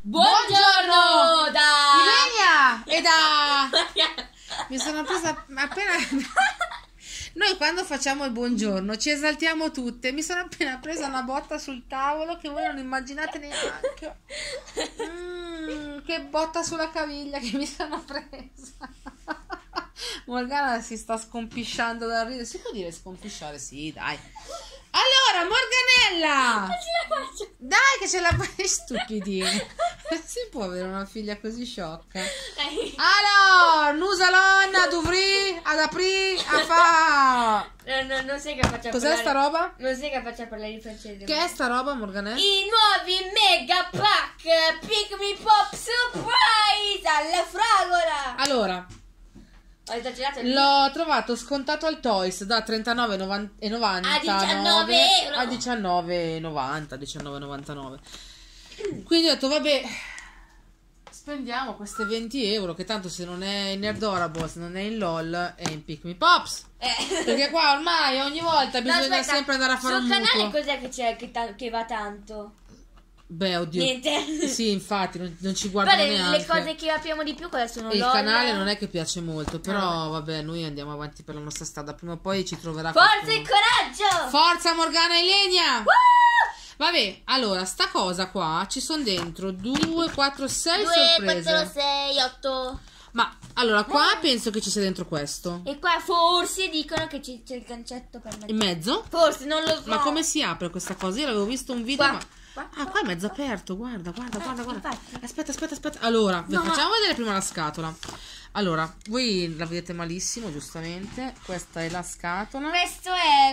Buongiorno da Ilenia e da... Mi sono presa appena... Noi quando facciamo il buongiorno ci esaltiamo tutte. Mi sono appena presa una botta sul tavolo che voi non immaginate neanche. Che botta sulla caviglia che mi sono presa. Morgana si sta scompisciando dal ridere. Si può dire scompisciare? Sì, dai. Allora, Morganella! Dai che ce la fai stupidina. Si può avere una figlia così sciocca? Allora, nous allons ad ouvrir, ad aprire, a fa... Non sei capace a Cos'è parlare. sta roba? Non sei capace a parlare di francese. Che è sta roba, Morganella? I nuovi mega pack Pick Me Pop Surprise alla fragola. Allora, Ho esagerato il l'ho trovato scontato al Toys da 39,90 A 19 euro. a 19,90, 19,99. Quindi ho detto vabbè, spendiamo queste 20 euro che tanto se non è in Nerdorable, se non è in LOL è in Pick Me Pops. Perché qua ormai ogni volta bisogna sempre andare a fare un sul mutuo. canale cos'è che c'è che va tanto? Beh, oddio. Niente. Sì, infatti, non ci guardano Guarda, neanche. le cose che apriamo di più quelle sono E il LOL. canale non è che piace molto, però vabbè, noi andiamo avanti per la nostra strada. Prima o poi ci troverà Forza qualcuno. e coraggio. Forza Morgana e Ilenia! Vabbè, allora, sta cosa qua ci sono dentro 2, 4, 6 2, sorprese. 4, 6, 8. Ma allora, qua penso che ci sia dentro questo. E qua forse dicono che c'è il gancetto per In mettere. mezzo? Forse, non lo so. Ma come si apre questa cosa? Io l'avevo visto un video, Qua. ma... Qua. Ah, qua è mezzo aperto, guarda. infatti. Aspetta. Allora, No, facciamo vedere prima la scatola. Allora, voi la vedete malissimo, giustamente. Questa è la scatola. Questo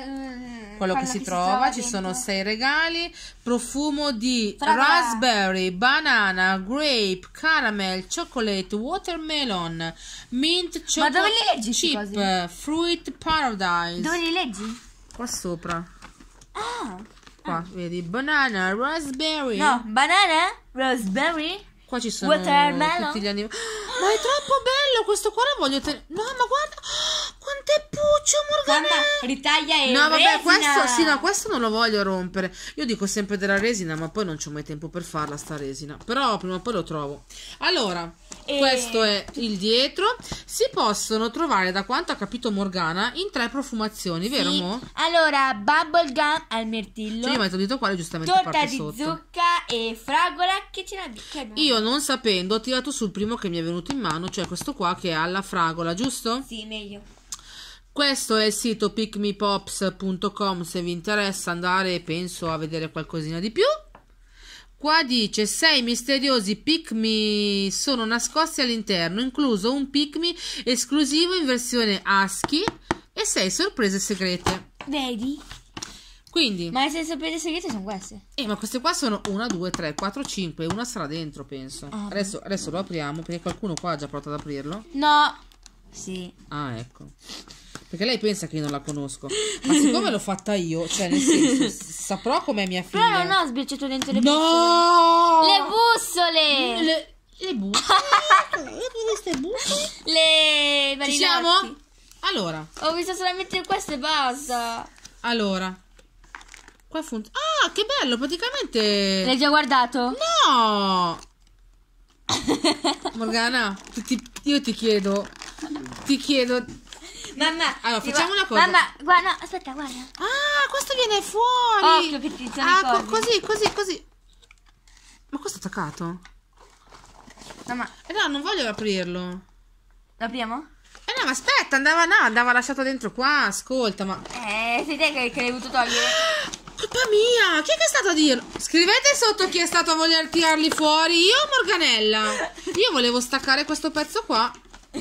è Quello che si trova, ci sono 6 regali, profumo di Fragola. raspberry, banana, grape, caramel, chocolate, watermelon, mint, Ma dove li leggi sti chip, cosi? fruit paradise. Dove li leggi? Qua sopra, Ah. qua, vedi, banana, raspberry. No, banana, raspberry. Qua ci sono Watermelon. tutti gli animali. Ma è troppo bello questo qua, lo voglio tenere. No, ma guarda, quanto è puccio, Morgana. Mamma, ritaglia e No, vabbè, resina. questo sì, no, questo non lo voglio rompere. Io dico sempre della resina, ma poi non c'ho mai tempo per farla sta resina. Però prima o poi lo trovo. Allora, questo è il dietro. Si possono trovare, da quanto ha capito Morgana, in 3 profumazioni, vero, Sì. mo? Allora, bubble gum al mirtillo. Cioè io metto il dito qua e giustamente Torta parte di sotto. zucca e fragola che ce l'abbiamo. Io non sapendo ho tirato sul primo che mi è venuto in mano, cioè questo qua che è alla fragola, giusto? Sì, meglio. Questo è il sito pickmepops.com se vi interessa andare, penso, a vedere qualcosina di più. Qua dice 6 misteriosi pick me sono nascosti all'interno, incluso un pick me esclusivo in versione ASCII e 6 sorprese segrete. Vedi? Quindi, Ma le sorprese segrete sono queste. ma queste qua sono 1, 2, 3, 4, 5 e una sarà dentro, penso. Ah. Adesso lo apriamo perché qualcuno qua ha già provato ad aprirlo. No. Sì. Ah, ecco. Perché lei pensa che io non la conosco. Ma siccome l'ho fatta io, cioè nel senso, saprò com'è mia figlia. Però non ho sbirciato dentro le bussole. No! Le bussole. Le bussole? Queste bussole? Le Ci marinotti. siamo? Allora, Ho visto solamente questo e basta. qua funziona. Ah, che bello, praticamente. L'hai già guardato? No! Morgana, io ti chiedo. Mamma. Allora, sì, facciamo una cosa. Mamma, guarda, no, aspetta, guarda. Ah, questo viene fuori. Occhio che ti sono i corvi. Così. Ma questo è attaccato? Mamma, No, non voglio aprirlo. l'apriamo? No, ma aspetta, andava lasciato dentro qua, ascolta, ma... Sei te che l'hai voluto togliere. Colpa mia, chi è che è stato a dirlo? Scrivete sotto chi è stato a voler tirarli fuori, io o Morganella? Io volevo staccare questo pezzo qua.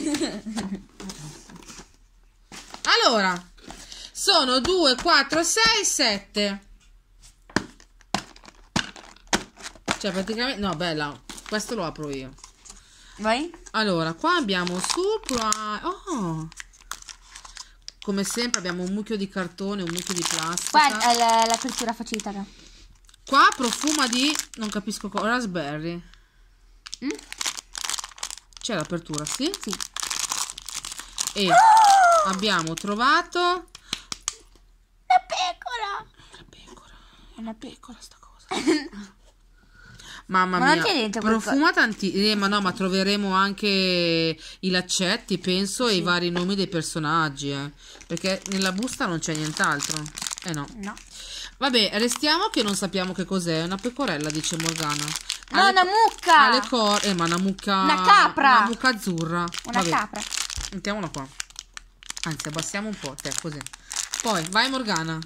Allora, sono 2, 4, 6, 7. Cioè, praticamente... No, bella, questo lo apro io. Vai. Allora, qua abbiamo surprise. Oh! Come sempre abbiamo un mucchio di cartone, un mucchio di plastica. Qua è l'apertura facilitata. Qua profuma di... non capisco cosa. Raspberry. C'è l'apertura, sì? Sì. E abbiamo trovato... La pecora. La pecora. Una Pecora sta cosa. Mamma Ma non mia, c'è dentro profuma tanti. Ma no, ma troveremo anche i laccetti, penso, e i vari nomi dei personaggi, perché nella busta non c'è nient'altro. No. No. Vabbè, restiamo che non sappiamo che cos'è. Una pecorella, dice Morgana. No, una mucca. Ha le corna. Ma una mucca. Una capra. Una mucca azzurra. Una Vabbè, capra. mettiamola qua. Anzi, abbassiamo un po', te, così. Poi, vai Morgana.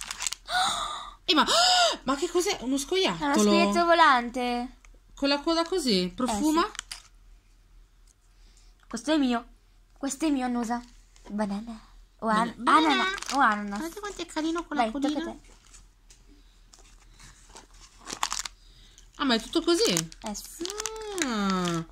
Ma che cos'è? Uno È uno scoiattolo? scherzo volante. Con la coda così? Profuma? Sì. Questo è mio. Questo è mio, Annusa. Banana. O ananas. O ananas. Guardate quanto è carino con Dai, la tocca a codina. te. Ah, ma è tutto così? Sì. Ah.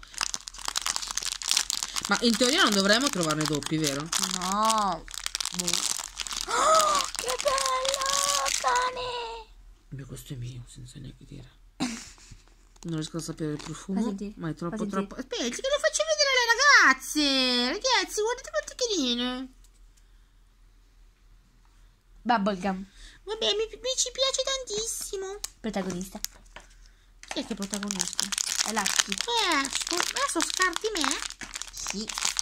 Ma in teoria non dovremmo trovarne doppi, vero? No. Oh, che bello, cane. Beh, questo è mio, senza neanche dire. Non riesco a sapere il profumo. Senti, Ma è troppo, senti. troppo. Aspetta, che lo faccio vedere alle ragazze. Ragazzi, guardate quanto è carino. Bubblegum. Vabbè, mi ci piace tantissimo. Protagonista. Chi è che è protagonista? È Lucky. Adesso scarti me? Sì.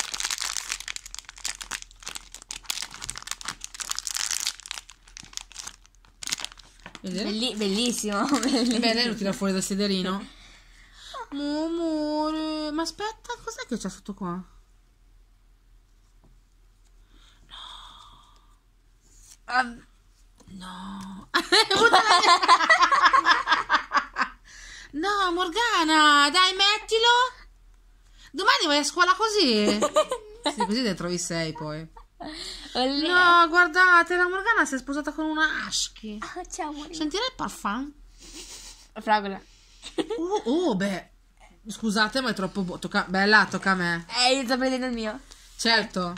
Vedere? Bellissimo. Beh, lei lo tira fuori dal sederino. Amore, ma aspetta, cos'è che c'è sotto qua? No. No, Morgana, dai, mettilo. Domani vai a scuola così? Sì, così ne trovi 6 poi. No, guardate, la Morgana si è sposata con una husky. Ciao, amore. Sentire il parfum? Fragola. Beh. Scusate, ma è troppo bella, tocca a me. Io sto prendendo il mio. Certo.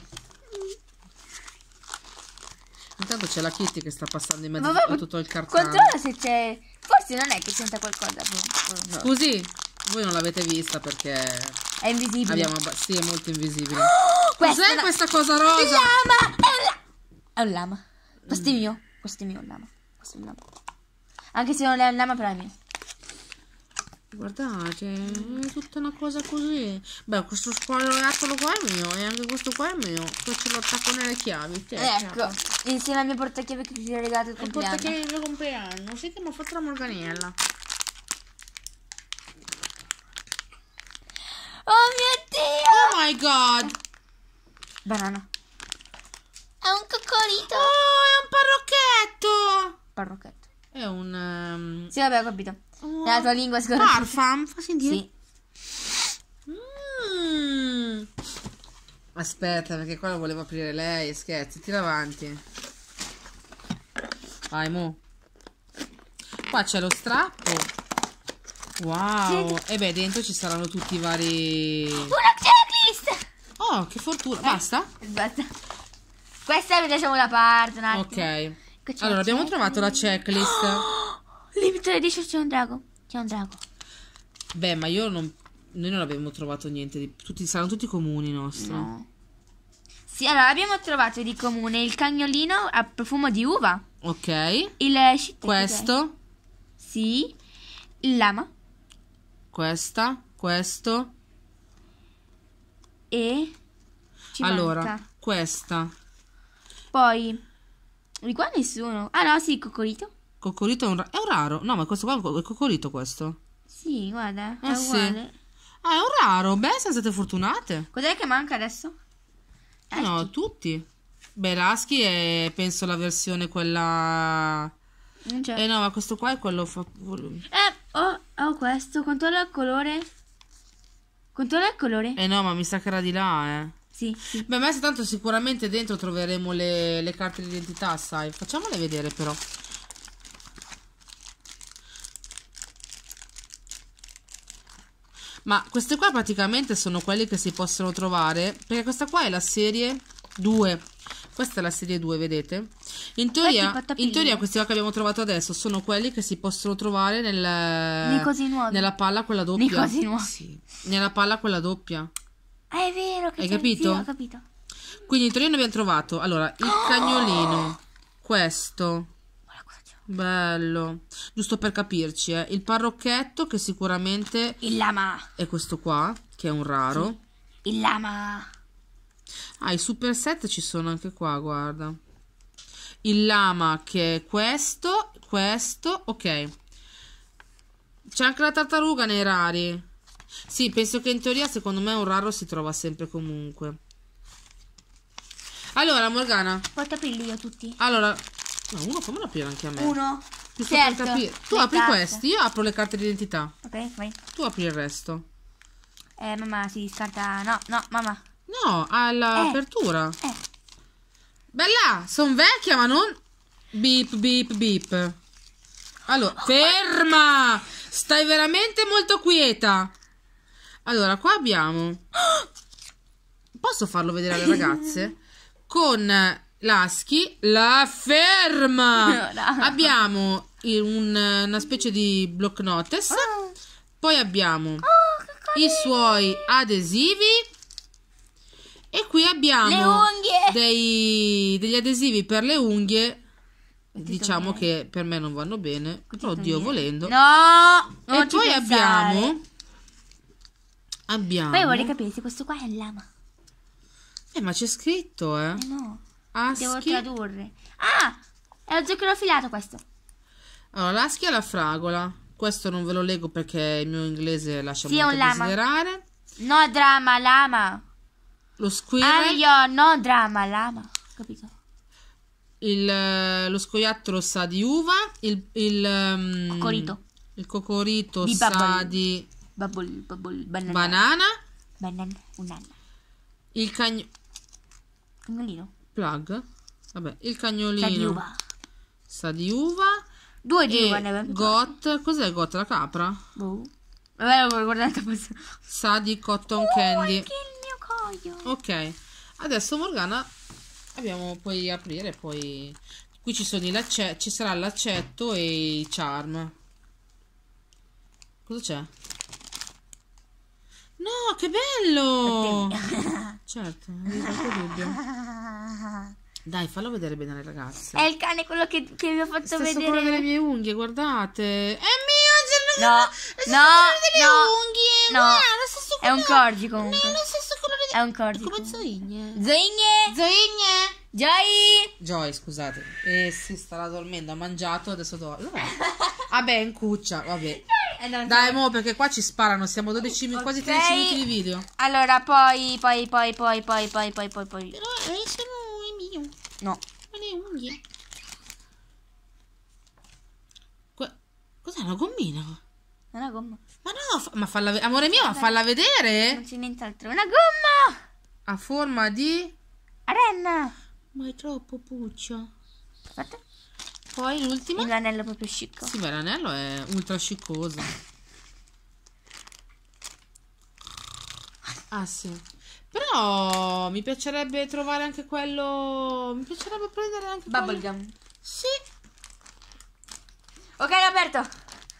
Intanto c'è la Kitty che sta passando in mezzo Vabbè, a tutto il cartone. Controlla se c'è. Forse non è che senta qualcosa. No. Scusi, voi non l'avete vista perché È invisibile. sì, è molto invisibile. Questa Cos'è è questa cosa rosa? lama! È un lama. Questo è mio. Questo è mio, un lama. Questo è un lama. Anche se non è un lama, però è mio. Guardate, è tutta una cosa così. Beh, questo squaloiattolo qua è mio e anche questo qua è mio. Poi ce lo attacco nelle chiavi. Ecco, insieme al mio portachiavi che ti ho regalato il Il compleanno. portachiavi del mio compleanno. Sì che mi ha fatto la Morganiella. Oh mio Dio! Oh my god! Banana. È un coccolito. Oh, è un parrocchetto! Parrocchetto. È un... Sì, vabbè, ho capito. Nella tua lingua scorsa. Parfum, fa sentire. Sì. Aspetta, perché qua lo voleva aprire lei. Scherzi, tira avanti. Vai, mo. Qua c'è lo strappo. Wow. Sì. E beh, dentro ci saranno tutti i vari... Una checklist! Oh, che fortuna. Basta? Basta. Questa la facciamo da parte un attimo. Ok. Che c'è Allora, la abbiamo checklist? trovato la checklist. Limited edition, c'è un drago. C'è un drago. Beh, ma noi non abbiamo trovato niente di... saranno tutti comuni nostri. No. Sì, allora abbiamo trovato di comune il cagnolino a profumo di uva. Ok. Il shit. Questo. Sì. Il lama. Questo. E ci Allora, manca. questa. Poi di qua nessuno. Ah no, sì, il coccolito. Coccolito è un raro. No, ma questo qua è coccolito questo. Sì, guarda, è Sì. uguale. Ah, è un raro. Beh, siamo state fortunate. Cos'è che manca adesso? No, tutti. Beh, l'Husky è penso la versione quella... Non c'è. no, ma questo qua è quello... Questo. Controlla il colore. Controlla il colore. no, ma mi sa che era di là, Sì, sì. Beh, ma se tanto sicuramente dentro troveremo le carte di identità, sai. Facciamole vedere però. Ma queste qua praticamente sono quelli che si possono trovare, perché questa qua è la serie 2. Questa è la serie 2, vedete? In teoria questi qua che abbiamo trovato adesso sono quelli che si possono trovare Nei cosi nuovi. nella palla quella doppia. Nei cosi nuovi. Sì, nella palla quella doppia. Ah, è vero che Hai c'è- capito? Sì, ho capito. Quindi in teoria noi abbiamo trovato, allora, il cagnolino, questo, Guarda cosa c'è. Bello. Giusto per capirci, il parrocchetto che sicuramente Il lama. è questo qua, che è un raro. Sì. Il lama. Ah, i super set ci sono anche qua, guarda. Il lama che è questo, ok. C'è anche la tartaruga nei rari. Sì, penso che in teoria, secondo me, un raro si trova sempre comunque. Allora, Morgana. Posso aprirli io tutti? Allora, no, uno fammelo aprire anche a me. Uno. Giusto Certo. per capire. Tu Le apri carte. questi, io apro le carte d'identità. Ok, vai. Tu apri il resto. Mamma si scarta. No, no, mamma. No, all'apertura. Bella, sono vecchia, ma non... Beep, beep, beep. Allora, ferma! Stai veramente molto quieta. Allora, qua abbiamo... Posso farlo vedere alle ragazze? Con l'ASCII, la ferma! No. Abbiamo una specie di block notice. Poi abbiamo i suoi adesivi. E qui abbiamo Le unghie. degli adesivi per le unghie. Diciamo miei. che per me non vanno bene. Oddio, miei. volendo. No! E Non ci poi pensare. abbiamo Poi vorrei capire se questo qua è il lama. ma c'è scritto, No, devo ASCII. tradurre. Ah! È lo zucchero filato questo. Allora, l'ASCII è la fragola. Questo non ve lo leggo perché il mio inglese lascia Sì, è molto un lama. desiderare. No drama, lama. Lo squirrel, Io no drama, lama. Capito? lo scoiattolo sa di uva, Cocorito. il cocorito Di sa bubble. di Bubble, banana. banana, Banana, un'anna. il Cagnolino. plug, vabbè, il Sa cagnolino di uva. sa di uva. 2 di uva E ne abbiamo. Got, cos'è Got? La capra? Boh. Vabbè, l'ho guardato questo. Sa di cotton candy. Anche il mio coglio. Ok, adesso Morgana puoi aprire, poi qui ci sono ci sarà il laccetto e i charm. Cosa c'è? No, che bello! Certo, non avevo qualche dubbio. Dai, fallo vedere bene alle ragazze. È il cane quello che vi ho fatto Stesso vedere. colore delle mie unghie, guardate. È mio, No, delle no, unghie. no. Guarda, lo stesso È un colore. corgi comunque. No, lo stesso colore È un corgi. come zoigne. Zoigne. Zoigne. Joy. Joy, scusate. Si starà dormendo, ha mangiato, adesso dorme. Vabbè, in cuccia, vabbè. Dai, mo, perché qua ci sparano, siamo 12, quasi 13 minuti di video. Allora, poi. Però sono è mio. No. Ma le unghie. Cos'è una gommina? È una gomma. Ma no, ma falla amore mio, ma falla vedere. Non c'è nient'altro. Una gomma. A forma di... Renna. Ma è troppo puccia. Aspetta. Poi l'ultima. Il l'anello proprio chic. Sì, beh, l'anello è ultra sciccoso. Ah, sì. Però mi piacerebbe trovare anche quello... Mi piacerebbe prendere anche quello... Bubblegum. Sì. Ok, l'ho aperto.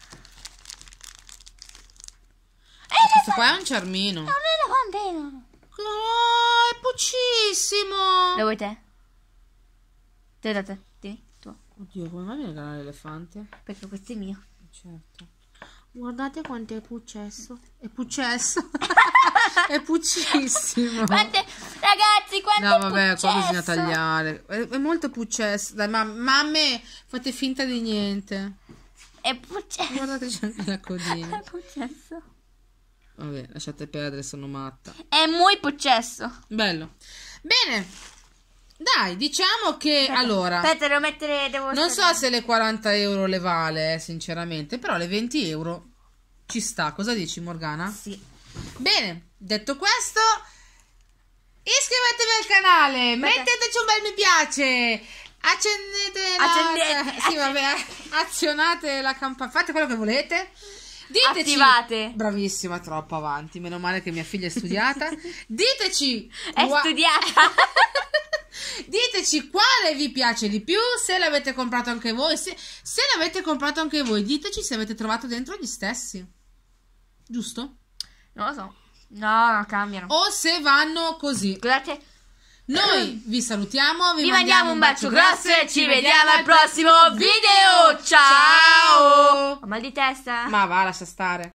Questo qua è un charmino. Non è elefante. No, è puccissimo. Lo vuoi te? Te. Tieni, tu. Oddio, come mai mi regala l'elefante? Perché questo è mio. Certo. Guardate quanto è puccesso. È puccesso. È puccissimo. Ragazzi, quanto No, è vabbè, qua bisogna puccesso. tagliare. È molto puccesso. Dai, mamme, fate finta di niente. È puccesso. Guardate, c'è anche la È codina. puccesso. Vabbè, lasciate perdere, sono matta. È muy puccesso. Bello. Bene. Dai, diciamo che allora... Aspetta, devo mettere... Non so se le 40 euro le vale, sinceramente, però le 20 euro ci sta. Cosa dici, Morgana? Sì. Bene, detto questo, iscrivetevi al canale, metteteci un bel mi piace, accendete sì, vabbè, azionate la campana, fate quello che volete. Diteci, Attivate. bravissima, troppo avanti, meno male che mia figlia è studiata. Diteci, È studiata. diteci quale vi piace di più, se l'avete comprato anche voi, se l'avete comprato anche voi, diteci se avete trovato dentro gli stessi, giusto? Non lo so. No, cambiano. O se vanno così. Scusate. Noi vi salutiamo, Vi mandiamo un bacio grosso e ci vediamo al prossimo video. Ciao! Ciao! Ho mal di testa. Ma va, lascia stare.